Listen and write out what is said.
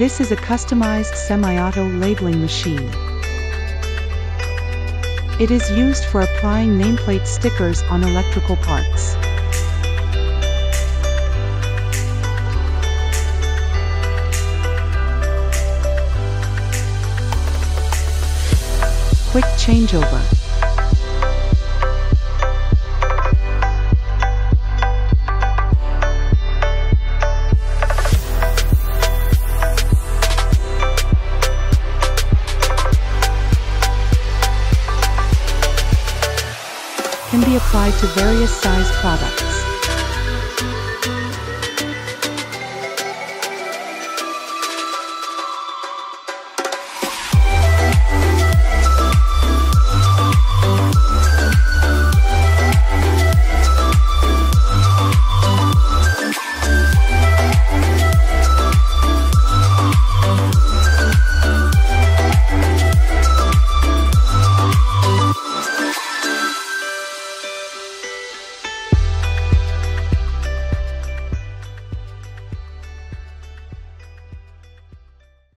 This is a customized semi-auto labeling machine. It is used for applying nameplate stickers on electrical parts. Quick changeover. Can be applied to various size products.